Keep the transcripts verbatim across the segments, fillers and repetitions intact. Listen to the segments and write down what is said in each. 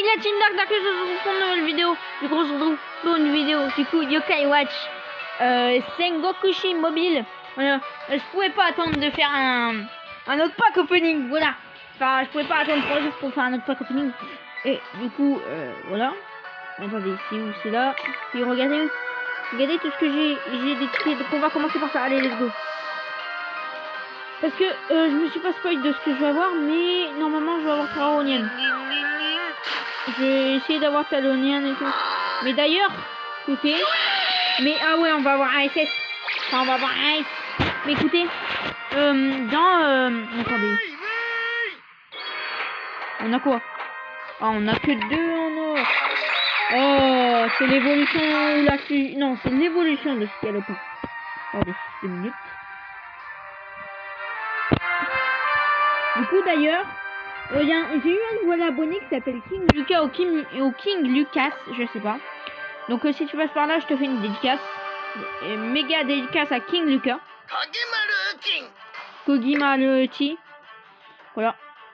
la team Dark Dark, je se retrouve pour une nouvelle vidéo. Du coup, on se retrouve pour une vidéo. Du coup, Yokai Watch. Euh, Sengokushi Mobile. Voilà. Je pouvais pas attendre de faire un, un autre pack opening. Voilà. Enfin, je pouvais pas attendre trois jours pour faire un autre pack opening. Et du coup, euh, voilà. Attendez, c'est où? C'est là. Et regardez, regardez tout ce que j'ai. J'ai des tickets. Donc, on va commencer par ça. Allez, let's go. Parce que euh, je me suis pas spoil de ce que je vais avoir, mais normalement je vais avoir Taronian. Je vais essayer d'avoir Talonian et tout. Mais d'ailleurs, écoutez. Mais ah ouais, on va avoir un S S. Enfin, on va avoir un S. Mais écoutez, euh, dans. Euh, attendez. On a quoi? Ah, on a que deux en or. Oh, c'est l'évolution ou la fusion. Non, c'est l'évolution de ce qu'il y a le pas. Attendez, deux minutes. Du coup, d'ailleurs, euh, j'ai eu un nouvel abonné qui s'appelle King Lucas ou King, ou King Lucas, je sais pas. Donc, euh, si tu passes par là, je te fais une dédicace. Et méga dédicace à King Lucas. Kogimaruchi. Voilà.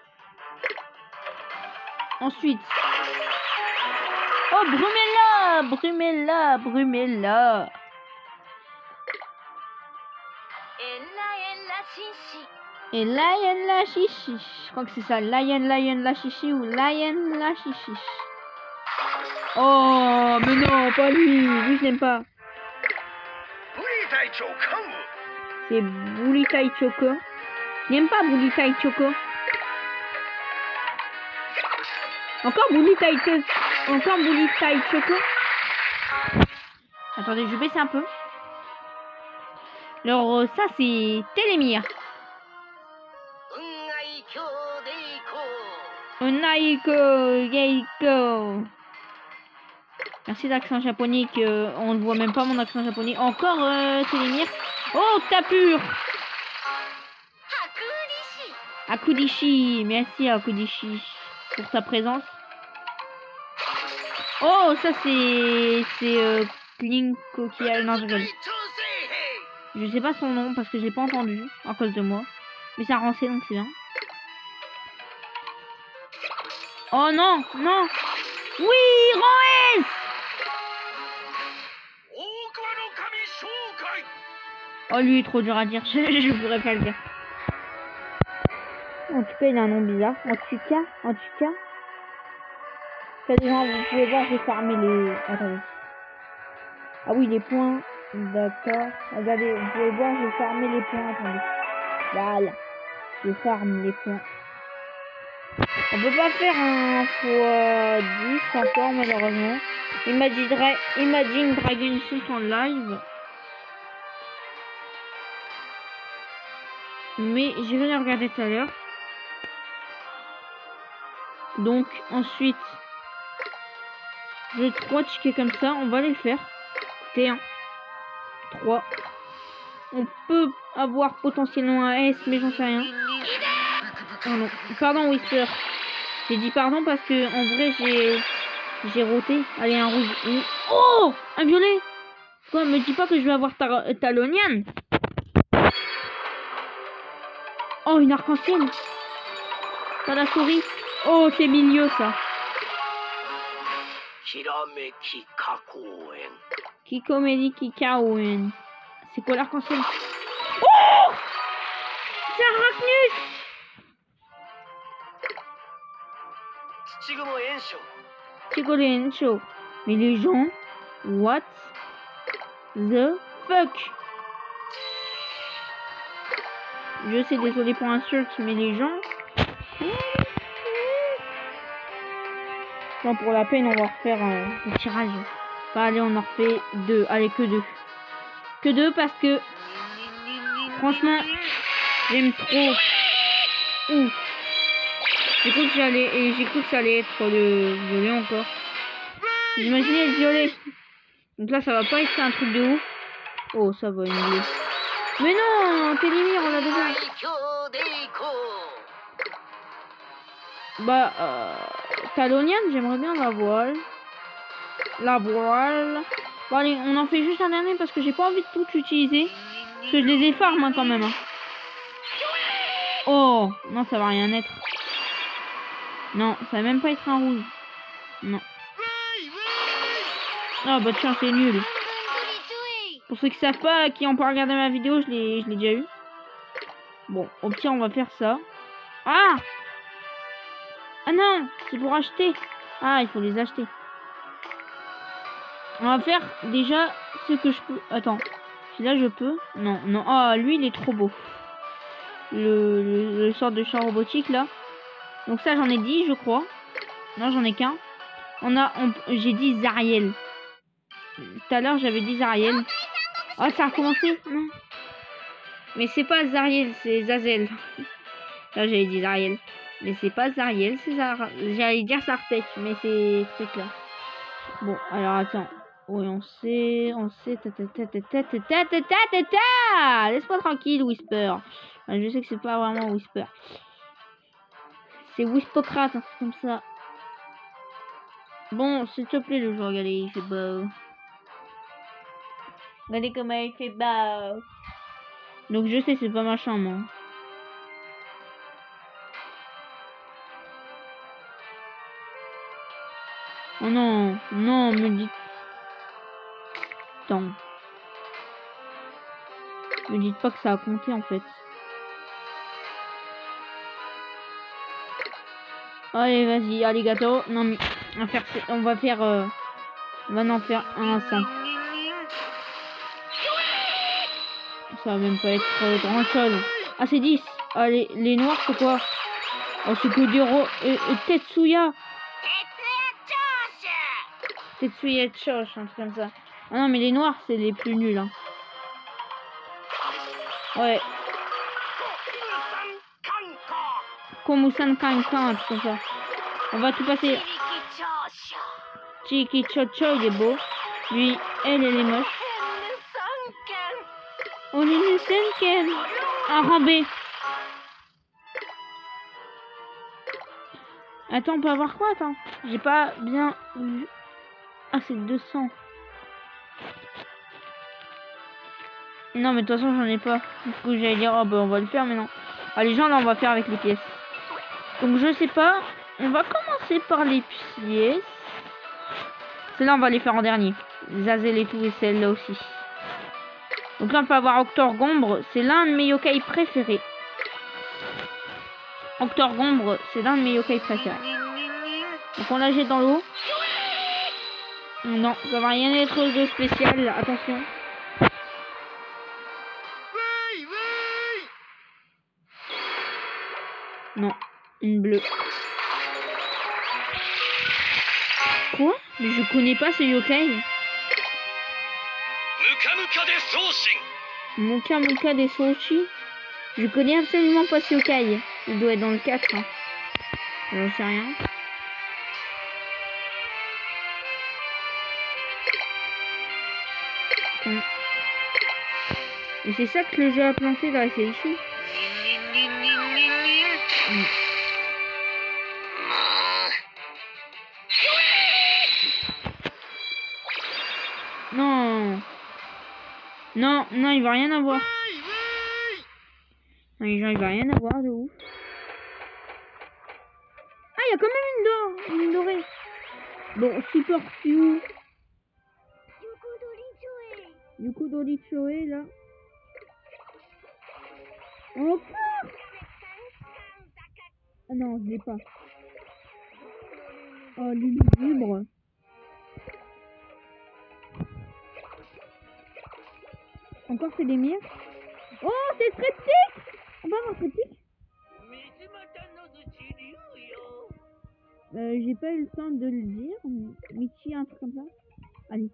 Ensuite. Oh, Brumella, Brumella, Brumella. Et Lion la chichi. Je crois que c'est ça. Lion, Lion la chichi ou Lion la chichi. Oh, mais non, pas lui. Lui, je l'aime pas. C'est Bulitai Choco. J'aime pas Bulitai Choco. Encore Bulitai Choco. Encore Bulitai Choco. Attendez, je baisse un peu. Alors, ça, c'est Télémir. Onaiko, Geiko. Merci l'accent japonais que on ne voit même pas mon accent japonais. Encore euh, Télémir. Oh, Tapur. Akudishi. Merci Akudishi pour ta présence. Oh, ça c'est c'est euh, Klinko qui a non, je rigole. Je sais pas son nom parce que j'ai pas entendu à cause de moi. Mais ça rancé donc c'est bien. Oh non, non. Oui, Roes. Oh, lui est trop dur à dire. Je, je pourrais pas le dire. En tout cas, il a un nom bizarre. En tout cas, en tout cas. Ça, déjà, vous pouvez voir, j'ai farmé les. Attendez. Ah oui, les points. D'accord. Regardez, vous pouvez voir, j'ai farmé les points. Attendez. Voilà. Je farme les points. On peut pas faire un fois dix encore malheureusement. Imagine, Dra Imagine Dragon Suit en live. Mais je vais le regarder tout à l'heure. Donc ensuite, j'ai trois tickets comme ça. On va les faire. T un. trois. On peut avoir potentiellement un S, mais j'en sais rien. Oh non. Pardon Whisper. J'ai dit pardon parce que en vrai j'ai j'ai roté. Allez, un rouge. Oh, un violet. Quoi, me dis pas que je vais avoir ta Talonian. Oh, une arc-en-ciel. Pas la souris. Oh, c'est milieu ça. Kikomedi Kikaoen. C'est quoi l'arc-en-ciel? Oh, c'est un Arachnus. Chigolencho. Mais les gens, what the fuck? Je sais, désolé pour l'insulte, mais les gens. Bon, pour la peine, on va refaire euh, le tirage. Bah, allez, on en refait deux. Allez, que deux. Que deux parce que, franchement, j'aime trop. Ouh. J'ai cru que j'allais et j'ai cru que ça allait être le violet encore. J'imaginais le violet. Donc là ça va pas être un truc de ouf. Oh ça va une bleue. Mais non, Télémir on l'a déjà. Bah euh, Talonian j'aimerais bien la voile. La voile. Bon allez on en fait juste un dernier parce que j'ai pas envie de tout utiliser. Parce que je les ai farm hein, quand même. Hein. Oh non ça va rien être. Non, ça va même pas être un rouge. Non. Ah bah tiens, c'est nul. Pour ceux qui savent pas, qui ont pas regardé ma vidéo, je l'ai je l'ai déjà eu. Bon, au pire, on va faire ça. Ah Ah non, c'est pour acheter. Ah, il faut les acheter. On va faire déjà ce que je peux. Attends, là je peux. Non, non. Ah, lui, il est trop beau. Le, le, le sort de char robotique là. Donc ça, j'en ai dix, je crois. Non, j'en ai qu'un. On a, on, j'ai dit Zariel. Tout à l'heure, j'avais dit Zariel. Oh, ça a recommencé. Non. Mais c'est pas Zariel, c'est Zazel. Là, j'avais dit Zariel. Mais c'est pas Zariel, c'est Zar... J'allais dire Sartek, mais c'est truc là. Bon, alors attends. Oui, on sait, on sait. Ta ta ta ta ta ta ta ta ta ta. Laisse-moi tranquille, Whisper. Je sais que c'est pas vraiment Whisper. C'est Whispocrate, un truc comme ça. Bon, s'il te plaît, le jeu, regardez, il fait beau. Regardez comment il fait beau. Donc je sais, c'est pas ma chambre. Hein. Oh non, non, me dites... Attends. Me dites pas que ça a compté en fait. Allez, vas-y, alligator. Non mais, on va faire... On va faire... Euh... On va en faire un à ça. Ça va même pas être euh, grand chose. Ah, c'est dix. Ah, les, les noirs, c'est quoi? Oh, c'est que des ro... Euh, euh, Tetsuya. Tetsuya Chosh, un truc comme ça. Ah non, mais les noirs, c'est les plus nuls. Hein. Ouais. Komusan Kankan, un truc comme ça. On va tout passer. Chiki Chocho, il est beau. Lui, elle, elle est moche. On est une cinquième. Un rambé. Attends, on peut avoir quoi? Attends. J'ai pas bien vu. Ah, c'est deux cents. Non, mais de toute façon, j'en ai pas. Du coup, j'allais dire, oh, bah, on va le faire, mais non. Ah, les gens, là, on va faire avec les pièces. Donc, je sais pas. On va commencer par les pièces. Celle-là, on va les faire en dernier. Zazel et tout, et celle-là aussi. Donc là, on peut avoir Octorgombre. C'est l'un de mes yokai préférés. Octorgombre, c'est l'un de mes yokai préférés. Donc, on la jette dans l'eau. Non, ça va rien être de spécial. Attention. Non, une bleue. Quoi? Mais je connais pas ce yokai. Muka Muka des Sochi. Je connais absolument pas ce yokai. Il doit être dans le quatre. Hein. J'en sais rien. Hum. Et c'est ça que le jeu a planté là, c'est ici. Hum. Non. Non, non, il va rien avoir. Non, les gens, il va rien avoir de ouf. Ah, il y a quand même une d'or, une dorée. Bon, Super Few. Yuko Dorichoe, là. Encore. Ah non, je l'ai pas. Oh, l'illubre. Encore c'est des mires. Oh, c'est triptyque. On va voir triptyque. Euh, j'ai pas eu le temps de le dire. Michi, un truc comme ça. Allez.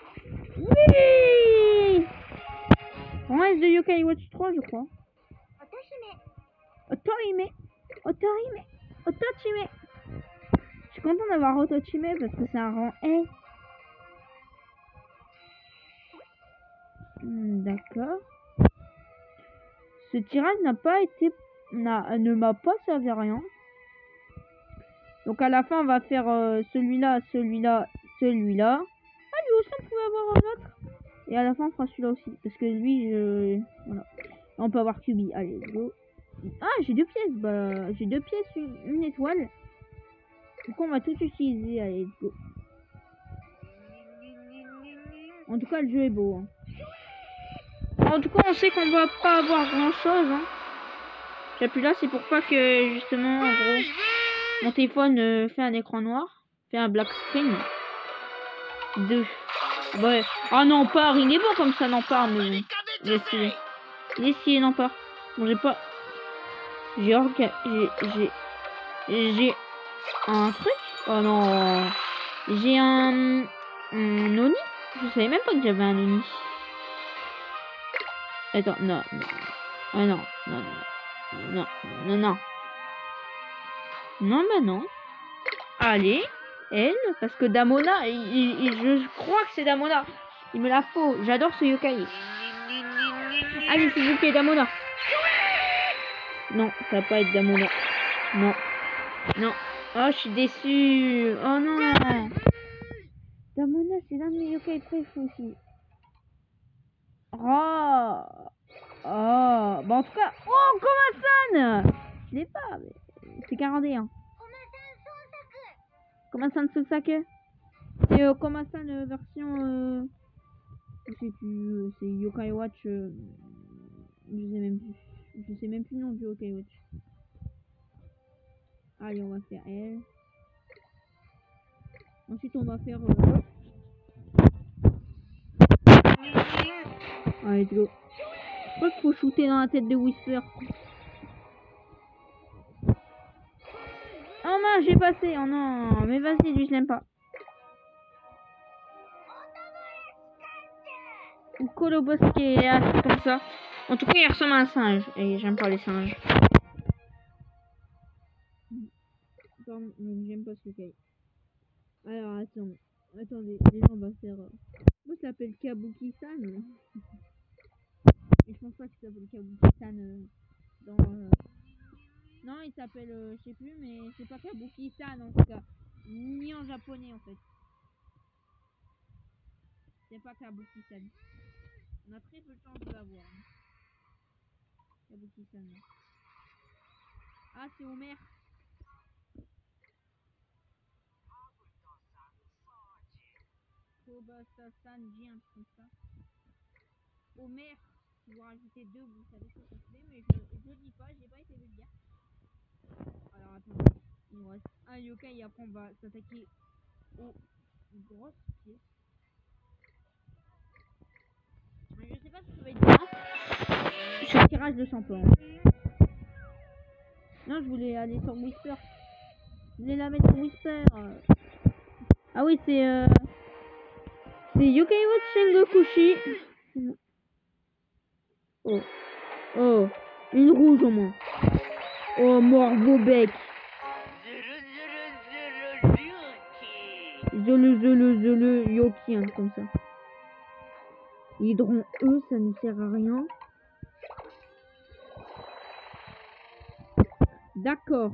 Oui. On reste de Yokai Watch trois, je crois. Otohime. Otohime. Otochime. Je suis content d'avoir Otochime parce que c'est un rang A. D'accord. Ce tirage n'a pas été... n'a ne m'a pas servi à rien. Donc à la fin, on va faire euh, celui-là, celui-là, celui-là. Ah, lui aussi, on pouvait avoir un autre. Et à la fin, on fera celui-là aussi. Parce que lui, je... Voilà. On peut avoir Kubi. Allez, go. Ah, j'ai deux pièces. Bah, j'ai deux pièces, une, une étoile. Du coup, on va tout utiliser. Allez, let's go. En tout cas, le jeu est beau. Hein. En tout cas, on sait qu'on va pas avoir grand chose. Hein. J'appuie là, c'est pour pas que justement, en gros, mon téléphone euh, fait un écran noir, fait un black screen. Deux. Ouais. Ah non, part, il est bon comme ça, non, part, mais bon. J'ai essayé. J'ai essayé, non, part. Bon, j'ai pas. J'ai orga... J'ai. J'ai. J'ai un truc. Oh non. J'ai un. Un Oni. Je savais même pas que j'avais un Oni. Attends, non, non. Ah non, non, non. Non, non, non. Non, bah non. Allez, elle, parce que Damona, il, il, je crois que c'est Damona. Il me la faut. J'adore ce yokai. Allez, c'est yokai Damona. Non, ça va pas être Damona. Non. Non. Oh, je suis déçue. Oh non. Damona, c'est l'un de mes yokai préférés aussi. Oh. Oh. Bah, en tout cas. Oh, Komasan. Je l'ai pas, mais c'est quarante et un. Komasan Susake. C'est euh, Komasan euh, version. Euh... Je sais plus. Euh, c'est Yokai Watch. Euh... Je sais même plus. Je sais même plus le nom du Yokai Watch. Allez, on va faire elle. Ensuite, on va faire. Euh... Allez, let's go. Je crois qu'il faut shooter dans la tête de Whisper. Oh mince, j'ai passé. Oh non, mais vas-y, lui, je l'aime pas. Ou Colobos qui est assez comme ça. En tout cas, il ressemble à un singe. Et j'aime pas les singes. Pardon, j'aime pas ce yokai. Alors, attends. Attendez, déjà, on va faire. Euh... Moi, ça s'appelle Kabuki-san. Et je pense pas qu'il s'appelle Kabuki-san euh, dans. Euh... Non, il s'appelle. Euh, je sais plus, mais c'est pas Kabuki-san en tout cas. Ni en japonais en fait. C'est pas Kabuki-san. On a très peu de chance de l'avoir. Hein. Kabuki-san. Ah, c'est Homer. Kobasa-san, j'ai un truc comme ça. Homer, si vous rajoutez deux, vous savez ce que c'est, mais je, je dis pas, j'ai pas été le dire. Alors attendez, il nous reste un yokai et après on va s'attaquer aux grosses pièces. Je sais pas si ça va être bien. Sur le tirage de shampoing. Non, je voulais aller sur Whisper. Je voulais la mettre sur Whisper. Ah oui, c'est euh... c'est Yokai Watch Sengokushi. Oh. Oh. Une rouge au moins. Oh, Morbobec. Zulu, zulu, zulu, Yoki, hein, comme ça. Hydron E, ça ne sert à rien. D'accord.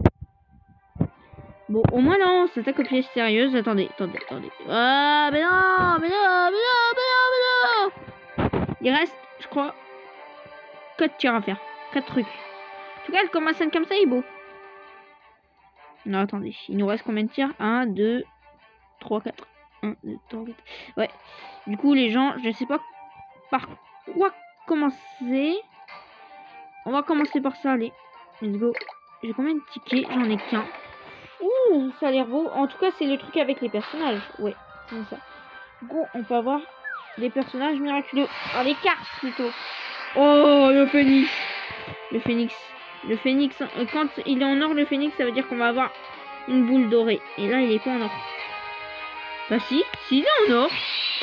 Bon, au moins là, on s'attaque aux pièces sérieuses. Attendez, attendez, attendez. Ah, mais non, mais non, mais non, mais non, mais non. Il reste, je crois, quatre tirs à faire. quatre trucs. En tout cas, le Komasan comme ça, il est beau. Non, attendez. Il nous reste combien de tirs? un, deux, trois, quatre. un, deux, trois, quatre. Ouais. Du coup, les gens, je sais pas par quoi commencer. On va commencer par ça, allez. Let's go. J'ai combien de tickets? J'en ai qu'un. Ouh, ça a l'air beau. En tout cas, c'est le truc avec les personnages. Ouais, c'est ça. Du coup, on peut avoir des personnages miraculeux. Ah, les cartes plutôt. Oh, le phénix. Le phénix. Le phénix, quand il est en or, le phénix, ça veut dire qu'on va avoir une boule dorée. Et là, il est pas en or. Bah si, si, il est en or.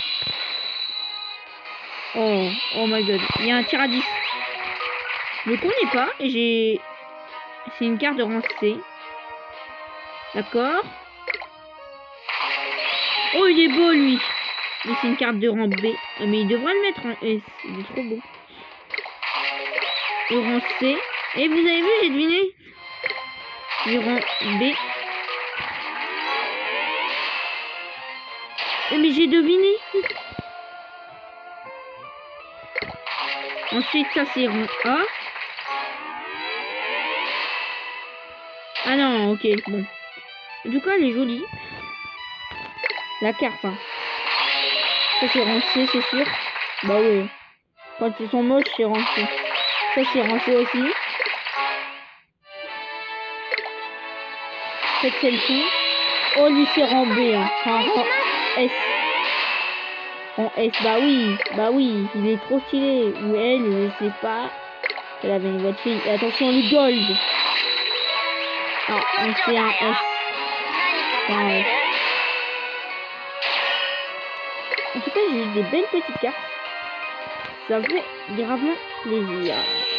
Oh, oh my god. Il y a un tir à dix. Je le connais pas. Et j'ai... C'est une carte de rang C. D'accord. Oh, il est beau, lui. Mais c'est une carte de rang B. Mais il devrait le mettre en S. Il est trop beau. Le rang C. Et vous avez vu, j'ai deviné. Le rang B. Et mais j'ai deviné. Ensuite, ça c'est rang A. Ah non, ok, bon. Du coup, elle est jolie. La carte, hein. Ça, c'est rancé, c'est sûr. Bah oui. Quand ils sont moches, c'est rancé. Ça, c'est rancé aussi. Cette celle-ci. Oh, lui, c'est en B, hein. Enfin, en S. En S, bah oui. Bah oui, il est trop stylé. Ou elle, je sais pas. Elle avait une voix de fille. Et attention, le gold. Non, c'est un S. C'est un S. En tout cas, j'ai eu des belles petites cartes. Ça fait gravement plaisir.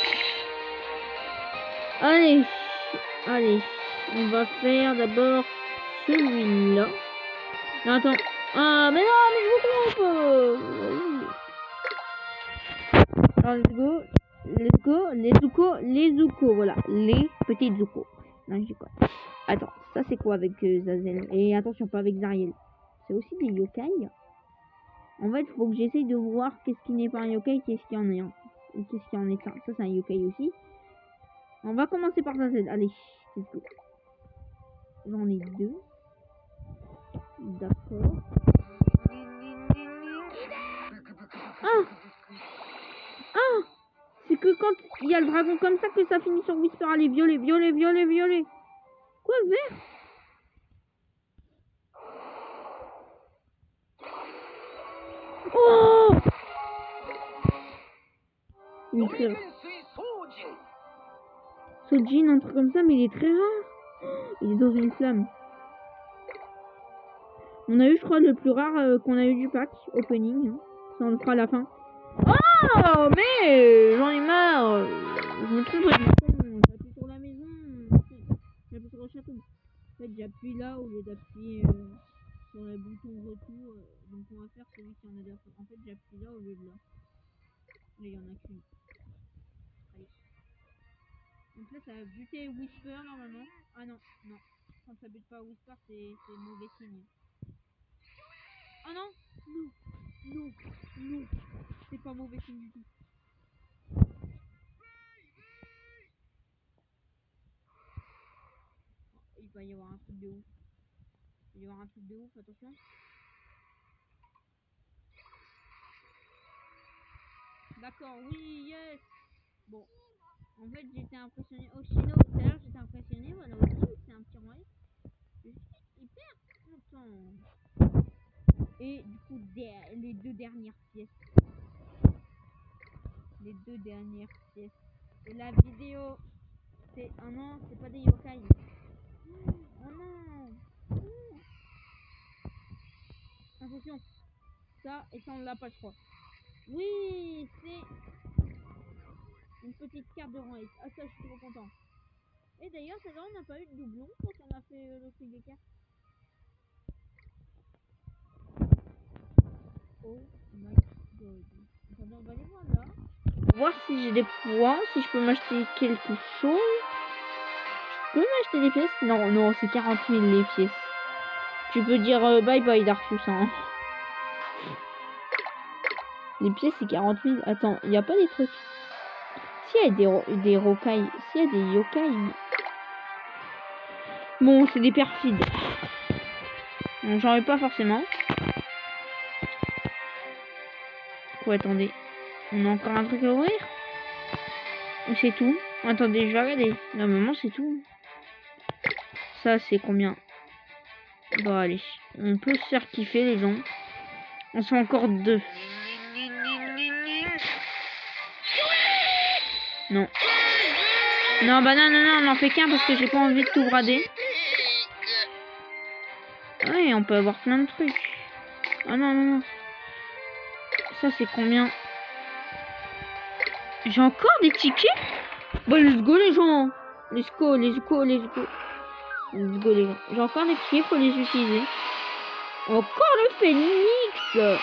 Allez. Allez. On va faire d'abord celui-là. Non, attends. Ah, mais non, mais je me trompe. Alors, let's go. Let's go. Les Zuko. Les Zuko. Voilà. Les petites Zuko. Non, je dis quoi. Attends. Ça, c'est quoi avec euh, Zazel? Et attention, pas avec Zariel. C'est aussi des yokai. En fait, il faut que j'essaye de voir qu'est-ce qui n'est pas un yokai, qu'est-ce qui en est un. Et qu'est-ce qui en est un. Ça, c'est un yokai aussi. On va commencer par Zazel. Allez. Let's go. J'en ai deux. D'accord. Ah Ah C'est que quand il y a le dragon comme ça que ça finit sur Whisper. Allez, violet, violet, violet, violet. Quoi, vert? Oh Il est très rare. Sojin, un truc comme ça, mais il est très rare. Il est dans une flamme. On a eu, je crois, le plus rare euh, qu'on a eu du pack opening. Hein. Ça, on le fera à la fin. Oh, mais j'en ai marre. Je me trompe, j'appuie sur la maison. J'appuie sur le château. En fait, j'appuie là au lieu d'appuyer euh, sur le bouton retour. Euh, donc, on va faire celui qui en a deux. En fait, j'appuie là au lieu de là. Là, il y en a qu'une. Allez. Donc là, ça va buter Whisper normalement. Ah non, non. Quand ça bute pas Whisper, c'est mauvais signe. Oh non, non, non, non. C'est pas mauvais signe du tout. Il va y avoir un truc de ouf. Il va y avoir un truc de ouf, attention. D'accord, oui, yes. Bon, en fait, j'étais impressionné. Oshino, tout à l'heure, j'étais impressionné. Voilà, aussi, c'est un petit roi. Je suis hyper content. Et du coup, les deux dernières pièces. Les deux dernières pièces. Et la vidéo, c'est... Oh non, c'est pas des yokai. Oh non. Attention. Ça, et ça, on l'a pas, je crois. Oui, c'est une petite carte de rang S. Ah, ça, je suis trop content. Et d'ailleurs, c'est là, on n'a pas eu de doublon quand on a fait euh, le truc des cartes. Oh my god. Attendez, on va aller voir là. Voir si j'ai des points, si je peux m'acheter quelque chose. Je peux m'acheter des pièces? Non, non, c'est quarante mille les pièces. Tu peux dire euh, bye bye Darkus, hein. Les pièces c'est quarante mille. Attends, il n'y a pas des trucs. S'il y a des, des rokai, s'il y a des yokai. Bon, c'est des perfides. J'en ai pas forcément. Oh, attendez. On a encore un truc à ouvrir? Ou c'est tout? Attendez, je vais regarder. Normalement, c'est tout. Ça, c'est combien? Bon, allez. On peut se faire kiffer, les gens. On sont encore deux. Non. Non, bah non, non, non, on n'en fait qu'un parce que j'ai pas envie de tout brader. Ouais, on peut avoir plein de trucs. Ah non, non, non. Ça, c'est combien? J'ai encore des tickets? Bon, let's go, les gens. Let's go, let's go, let's go. Let's go, les gens. J'ai encore des tickets, faut les utiliser. Encore le phénix.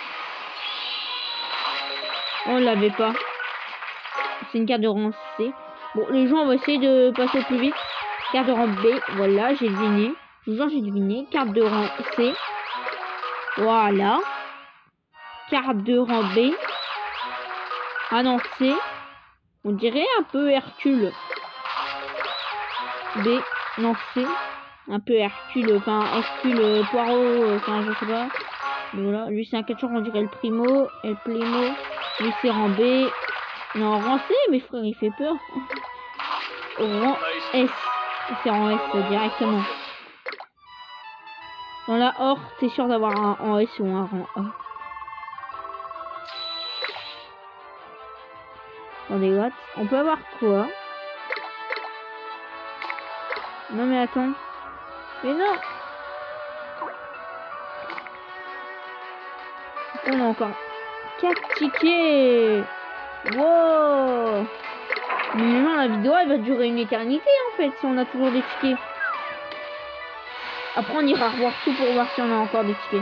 On l'avait pas. C'est une carte de rang C. Bon, les gens, on va essayer de passer au plus vite. Carte de rang B. Voilà, j'ai deviné. Je vous jure, j'ai deviné. Carte de rang C. Voilà. Carte de rang B. Ah non, C. On dirait un peu Hercule. B. Non, C. Un peu Hercule, enfin Hercule Poirot, enfin je sais pas. Mais voilà, lui c'est un catcheur, on dirait le Primo, El Primo. Lui c'est rang B. Non, rang C, mais frère, il fait peur. Rang S. C'est rang S directement. Dans la Or, t'es sûr d'avoir un rang S ou un rang A. Attendez, what? On peut avoir quoi? Non mais attends. Mais non! On a encore quatre tickets! Wow! Mais maintenant la vidéo elle va durer une éternité en fait si on a toujours des tickets. Après on ira revoir tout pour voir si on a encore des tickets.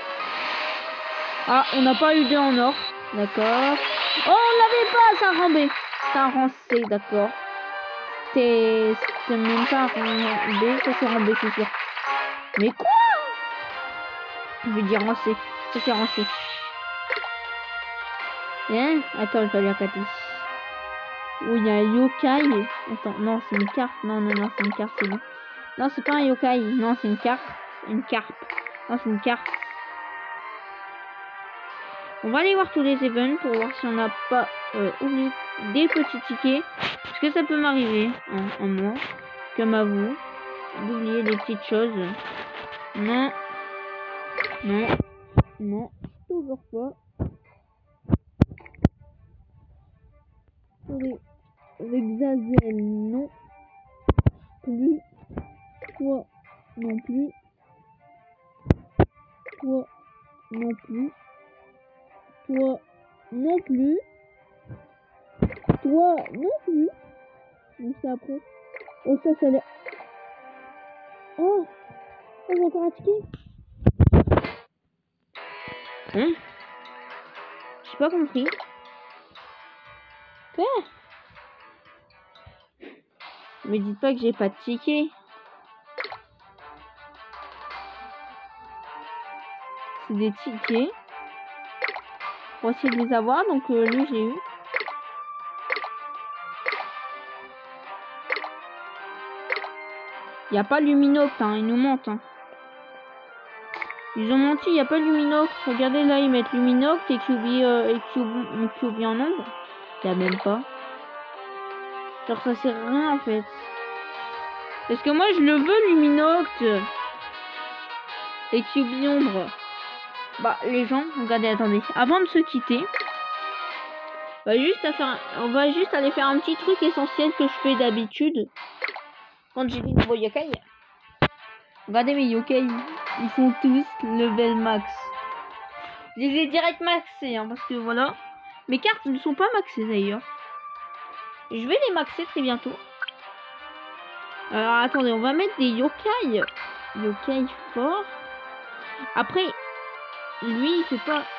Ah, on n'a pas eu deux en or. D'accord. Oh, on l'avait pas, c'est un rang B. C'est un rang C, d'accord. C'est même pas un rang B, ça c'est rang B, c'est sûr. Mais quoi? Je vais dire rang C. Ça c'est rang C. Hein? Attends, je vais aller regarder. Oh, il y a un yokai. Attends, non, c'est une carte. Non, non, non, c'est une carte, c'est bon. Non, c'est pas un yokai. Non, c'est une carte. Une carpe. Non, c'est une carte. On va aller voir tous les events pour voir si on n'a pas euh, oublié des petits tickets. Parce que ça peut m'arriver en, en moi, comme à vous, d'oublier des petites choses. Non. Non. Non. Toujours pas. Avec Zazel, non. Plus. Toi, non plus. Toi, non plus. Toi, non plus. Toi, non plus. Donc c'est après. Oh, ça, ça a l'air... Oh, oh, j'ai encore un ticket. Hein? J'ai pas compris. Quoi? Me dites pas que j'ai pas de ticket. C'est des tickets. On va essayer de les avoir. Donc euh, lui, j'ai eu. Il n'y a pas Luminoct, hein. Ils nous mentent. Hein. Ils ont menti, il n'y a pas Luminoct. Regardez là, ils mettent Luminoct et Q B, euh, et Q B, Q B en nombre. Il n'y a même pas. Genre ça sert à rien en fait. Parce que moi je le veux Luminoct. Et Q B ombre. Bah les gens, regardez, attendez. Avant de se quitter, on va juste, à faire, on va juste aller faire un petit truc essentiel que je fais d'habitude. Quand j'ai des nouveaux yokai. Regardez mes yokai. Ils sont tous level max. Je les ai direct maxés. Hein, parce que voilà. Mes cartes ne sont pas maxées d'ailleurs. Je vais les maxer très bientôt. Alors attendez, on va mettre des yokai. Yokai fort. Après, lui il fait pas.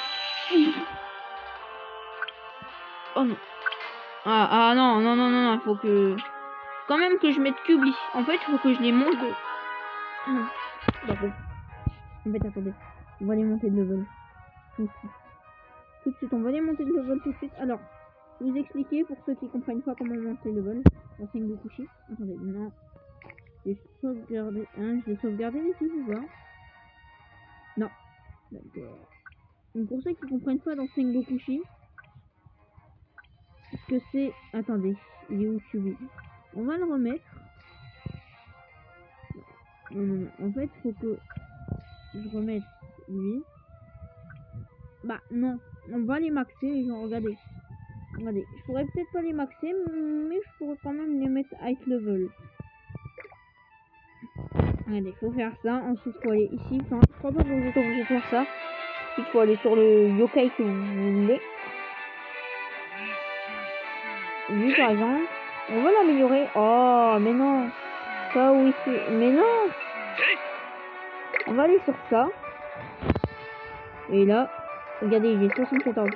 Oh non. Ah, ah non, non, non, non, il faut que. Quand même que je mette Q B. En fait, il faut que je les monte. D'accord. En fait, attendez. On va les monter de level. Tout de suite. Tout de suite, on va les monter de level tout de suite. Alors. Je vais vous expliquer pour ceux qui comprennent pas comment monter le level dans Sengokushi. Attendez, non. Je vais sauvegarder. Hein, je vais sauvegarder les filles ou pas? Non. D'accord. Donc pour ceux qui comprennent pas dans Sengokushi, ce que c'est. Attendez, il est où Q B? On va le remettre. Non, non, non. En fait, il faut que je remette lui. Bah non, on va les maxer les gens, regardez. Regardez, je pourrais peut-être pas les maxer, mais je pourrais quand même les mettre high level. Regardez, il faut faire ça. Ensuite, il faut aller ici. Enfin, je crois pas que vous êtes obligé de faire ça. Ensuite, il faut aller sur le yokai que vous voulez. Lui, par exemple, on va l'améliorer. Oh, mais non. Ça, oui, c'est... Mais non. On va aller sur ça. Et là, regardez, il est soixante-quatorze.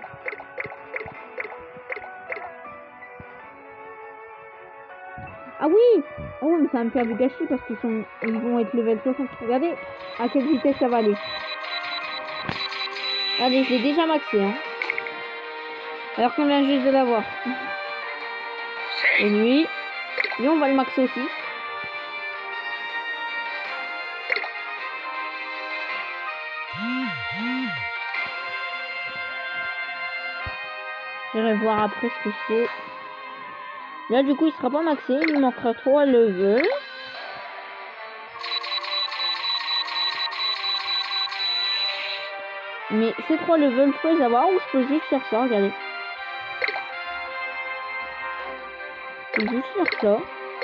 Ah oui! Oh, mais ça va me faire du gâchis parce qu'ils sont, ils vont être level soixante. Regardez à quelle vitesse ça va aller. Regardez, je l'ai déjà maxé, hein. Alors qu'on vient juste de l'avoir. Et lui, lui, on va le maxer aussi. J'irai voir après ce que c'est. Là, du coup, il sera pas maxé. Il nous manquera trois levels. Mais ces trois levels, je peux les avoir ou je peux juste faire ça, regardez. Je peux juste faire ça.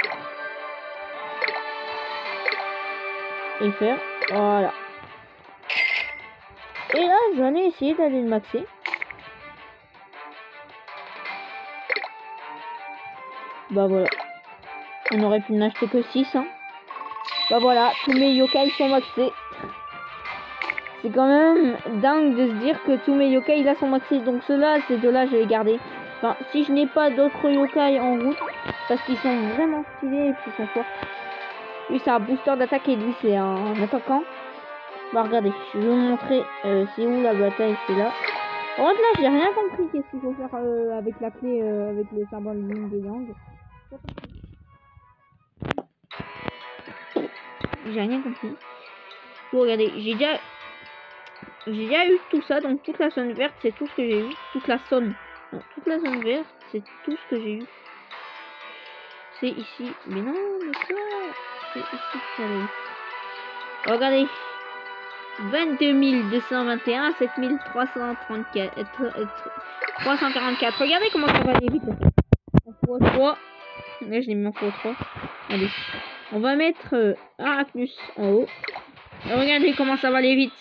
Et faire, voilà. Et là, j'en ai essayé d'aller le maxer. Bah voilà. On aurait pu n'acheter que six, hein. Bah voilà, tous mes yokai sont maxés. C'est quand même dingue de se dire que tous mes yokai là sont maxés. Donc ceux-là, ces deux-là, je vais les garder. Enfin, si je n'ai pas d'autres yokai en route, parce qu'ils sont vraiment stylés et puis ils sont forts. Lui, c'est un booster d'attaque et lui, c'est un attaquant. Bah regardez, je vais vous montrer euh, c'est où la bataille, c'est là. En fait, là, j'ai rien compris. Qu'est-ce qu'il faut faire euh, avec la clé, euh, avec le symbole ligne des Yang. J'ai rien compris. Bon, regardez, j'ai déjà... J'ai déjà eu tout ça, donc toute la zone verte, c'est tout ce que j'ai eu. Toute la zone. Non, toute la zone verte, c'est tout ce que j'ai eu. C'est ici. Mais non, mais quoi? C'est ici que ça va. Regardez. vingt-deux mille deux cent vingt et un, sept mille trois cent trente-quatre, euh, trois cent quarante-quatre. Regardez comment ça va aller vite. En fois trois. Là, je l'ai mis en fois trois. Allez. On va mettre euh, Arachnus en haut. Et regardez comment ça va aller vite.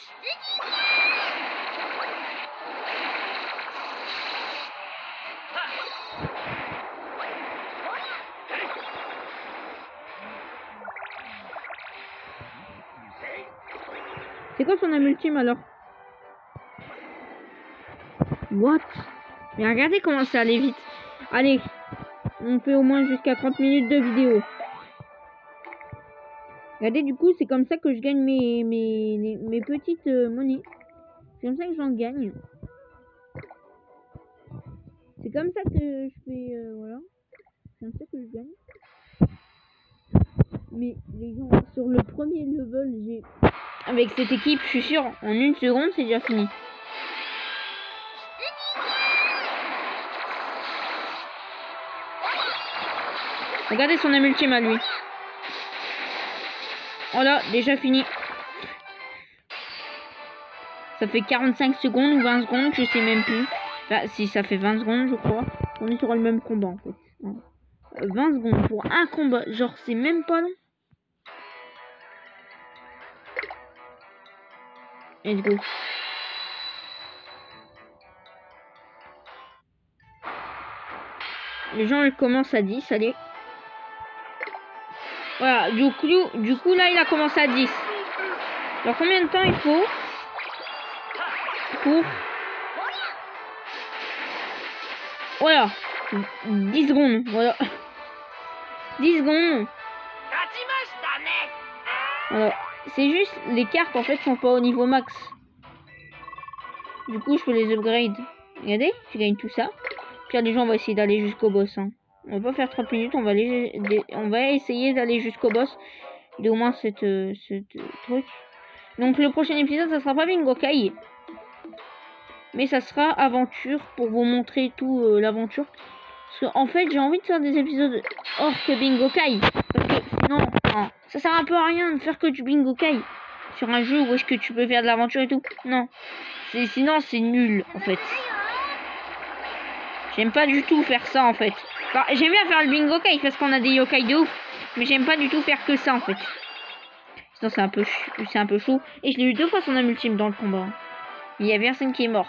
C'est quoi son âme ultime alors? What? Mais regardez comment ça allait vite. Allez, on fait au moins jusqu'à trente minutes de vidéo. Regardez, du coup, c'est comme ça que je gagne mes, mes, mes petites euh, monnaies. C'est comme ça que j'en gagne. C'est comme ça que je fais, euh, voilà. C'est comme ça que je gagne. Mais les gens, sur le premier level, j'ai... Avec cette équipe, je suis sûre, en une seconde, c'est déjà fini. Regardez son âme ultime à lui. Voilà, déjà fini. Ça fait quarante-cinq secondes ou vingt secondes, je sais même plus. Enfin, si ça fait vingt secondes, je crois. On est sur le même combat, en fait. vingt secondes pour un combat. Genre, c'est même pas long. Let's go. Les gens, ils commencent à dix, allez. Voilà, du coup, du coup, là, il a commencé à dix. Alors, combien de temps il faut pour... Voilà. dix secondes, voilà. dix secondes. Voilà. C'est juste, les cartes, en fait, sont pas au niveau max. Du coup, je peux les upgrade. Regardez, je gagne tout ça. Puis, les gens, on va essayer d'aller jusqu'au boss, hein. On va pas faire trente minutes, on va aller, on va essayer d'aller jusqu'au boss. De au moins cette, cette truc. Donc le prochain épisode, ça sera pas Bingo Kai, mais ça sera aventure pour vous montrer tout euh, l'aventure. Parce que en fait, j'ai envie de faire des épisodes hors que Bingo Kai. Parce que sinon, hein, ça sert un peu à rien de faire que du Bingo Kai sur un jeu où est-ce que tu peux faire de l'aventure et tout. Non, c'est sinon c'est nul en fait. J'aime pas du tout faire ça en fait. Enfin, j'aime bien faire le Bingo Kai parce qu'on a des yokai de ouf. Mais j'aime pas du tout faire que ça en fait. Sinon c'est un peu c'est un peu chaud. Et je l'ai eu deux fois son âme ultime dans le combat. Il y a personne qui est mort.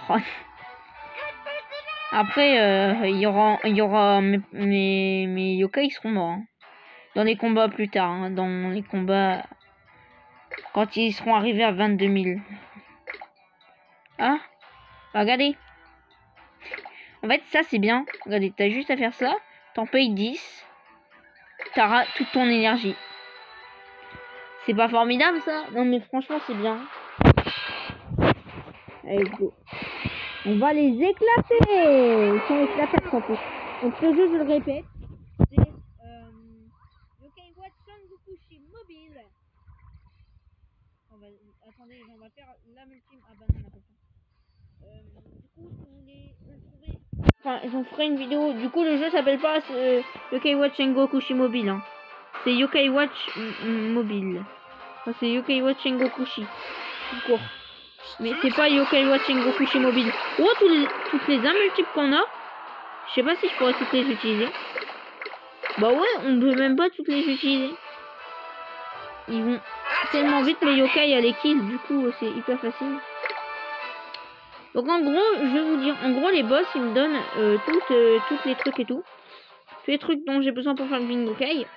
Après euh, il y aura il y aura mes, mes, mes yokai ils seront morts. Hein. Dans les combats plus tard. Hein. Dans les combats. Quand ils seront arrivés à vingt-deux mille. Ah, regardez. En fait, ça c'est bien. Regardez, t'as juste à faire ça. T'en payes dix. T'auras toute ton énergie. C'est pas formidable ça? Non mais franchement c'est bien. Allez, go. On va les éclater. Ils sont éclatables en plus. Donc ce jeu, je le répète, c'est euh, Yokai Watch Son Gokushi Mobile. On va... Attendez, on va faire la multime. Ah bah non, on a pas fait. Euh, du coup, si vous voulez le trouver... Enfin, j'en ferai une vidéo. Du coup, le jeu s'appelle pas euh, Yokai Watch Sengokushi Mobile. Hein. C'est Yokai Watch Mobile. Enfin, c'est Yokai Watch Sengokushi. Tout court. Mais c'est pas Yokai Watch Sengokushi Mobile. Oh, tous les, toutes les armes multiples qu'on a. Je sais pas si je pourrais toutes les utiliser. Bah ouais, on peut même pas toutes les utiliser. Ils vont tellement vite les yokai à les kill. Du coup, c'est hyper facile. Donc en gros, je vais vous dire, en gros les boss ils me donnent euh, toutes, euh, toutes les trucs et tout. Tous les trucs dont j'ai besoin pour faire le bingokai.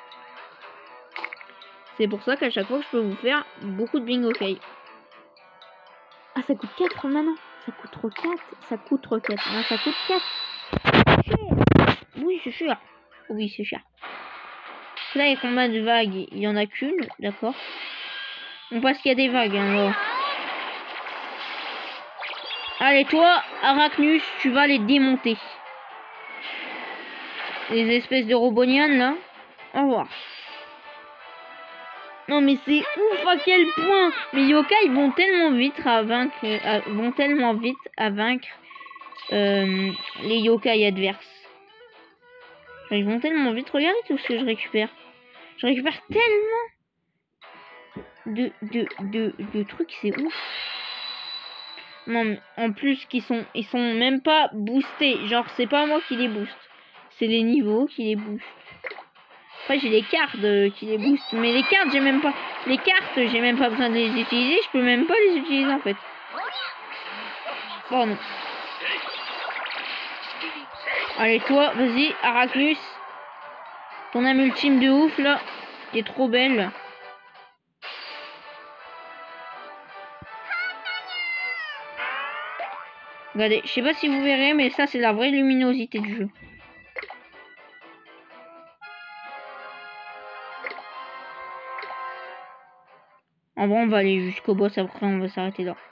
C'est pour ça qu'à chaque fois je peux vous faire beaucoup de bingokai. Ah ça coûte quatre maintenant. Ça coûte trop quatre. Ça coûte trop quatre. Ah, ça coûte quatre. Oui c'est cher. Oui c'est cher. Là il y a combien de vagues? Il y en a qu'une, d'accord. On passe qu'il y a des vagues hein, là. Allez, toi, Arachnus, tu vas les démonter. Les espèces de robonianes, là. Au revoir. Non, mais c'est ouf à quel point. Les yokai vont tellement vite à vaincre, à, vont tellement vite à vaincre euh, les yokai adverses. Ils vont tellement vite. Regardez tout ce que je récupère. Je récupère tellement de, de, de, de trucs, c'est ouf. Non, mais en plus, qu'ils sont, ils sont même pas boostés. Genre, c'est pas moi qui les booste. C'est les niveaux qui les boostent. Après, j'ai les cartes euh, qui les boostent. Mais les cartes, j'ai même pas. Les cartes, j'ai même pas besoin de les utiliser. Je peux même pas les utiliser en fait. Bon, non. Allez, toi, vas-y, Arachnus. Ton âme ultime de ouf là. Qui est trop belle. Regardez, je sais pas si vous verrez, mais ça c'est la vraie luminosité du jeu. En vrai, on va aller jusqu'au boss, après on va s'arrêter là.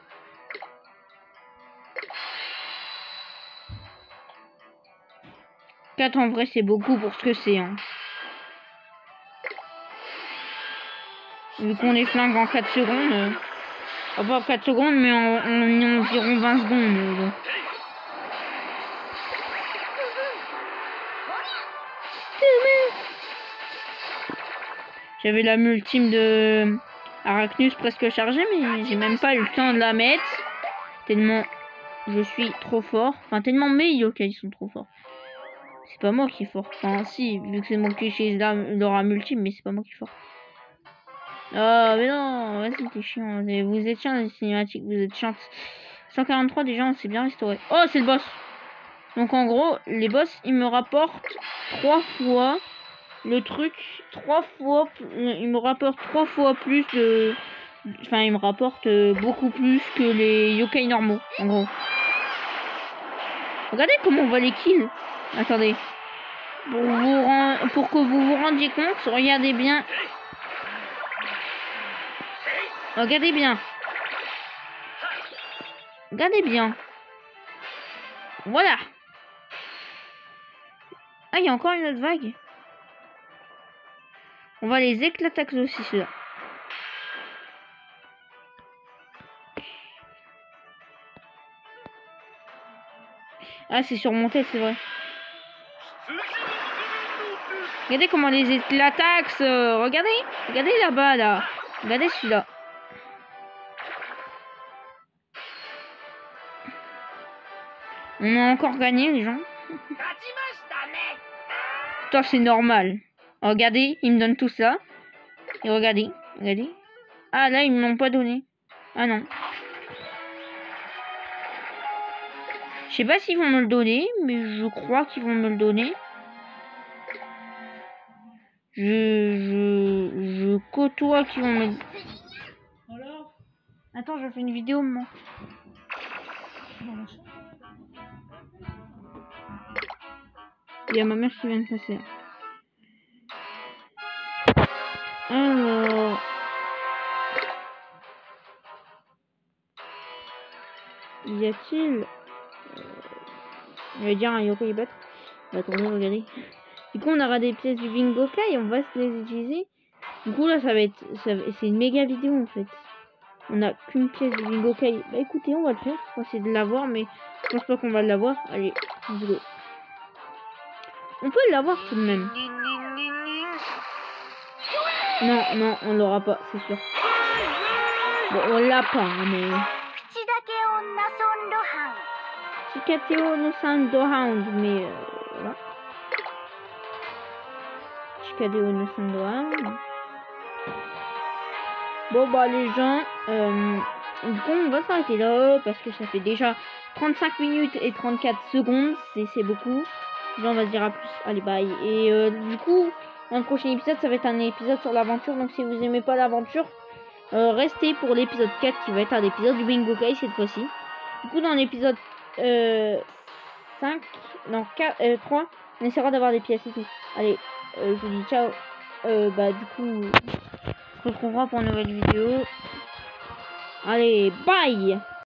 quatre en vrai, c'est beaucoup pour ce que c'est. Hein. Vu qu'on les flingue en quatre secondes. Euh... Oh, pas quatre secondes, mais en, en environ vingt secondes. Euh, donc. J'avais la multime de Arachnus presque chargée, mais j'ai même pas eu le temps de la mettre. Tellement je suis trop fort. Enfin, tellement mes yokai sont trop forts. C'est pas moi qui est fort. Enfin, si, vu que c'est mon cliché l'aura multime, mais c'est pas moi qui est fort. Oh, mais non, vas-y, t'es chiant. Vous êtes chiant, les cinématiques, vous êtes chiant. cent quarante-trois, déjà, on s'est bien restauré. Oh, c'est le boss. Donc, en gros, les boss, ils me rapportent trois fois le truc. Trois fois. Ils me rapportent trois fois plus de. Enfin, ils me rapportent beaucoup plus que les yokai normaux, en gros. Regardez comment on va les kill. Attendez. Pour, vous rend... Pour que vous vous rendiez compte, regardez bien. Regardez bien. Regardez bien. Voilà. Ah, il y a encore une autre vague. On va les éclater aussi, ceux-là. Ah, c'est sur mon tête, c'est vrai. Regardez comment les éclatax. Euh, regardez. Regardez là-bas, là. Regardez celui-là. On a encore gagné, les gens. Toi, c'est normal. Regardez, ils me donnent tout ça. Et regardez, regardez. Ah, là, ils ne m'ont pas donné. Ah non. Je sais pas s'ils vont me le donner, mais je crois qu'ils vont me le donner. Je, je, je côtoie qu'ils vont me... Alors, attends, je fais une vidéo, moi. Il y a ma mère qui vient de passer. Alors... Y a-t-il... Je vais dire un yokai battre. Attendez, regardez. Du coup, on aura des pièces du bingokai et on va se les utiliser. Du coup, là, ça va être... C'est une méga vidéo, en fait. On n'a qu'une pièce de bingo kai. Bah écoutez, on va le faire. On va essayer de l'avoir, mais je pense pas qu'on va l'avoir. Allez, let's go. On peut l'avoir tout de même. Non, non, on l'aura pas, c'est sûr. Bon, on l'a pas, mais... Chikateo no Sandohound, mais euh, voilà. Chikateo no Sandohound. Bon bah les gens, euh, du coup on va s'arrêter là parce que ça fait déjà trente-cinq minutes et trente-quatre secondes, c'est beaucoup. Là on va se dire à plus, allez bye. Et euh, du coup, dans le prochain épisode ça va être un épisode sur l'aventure, donc si vous aimez pas l'aventure, euh, restez pour l'épisode quatre qui va être un épisode du Bingo Kai cette fois-ci. Du coup dans l'épisode euh, cinq, non quatre, euh, trois, on essaiera d'avoir des pièces et tout. Allez, euh, je vous dis ciao. Euh, bah du coup... On se retrouvera pour une nouvelle vidéo. Allez, bye!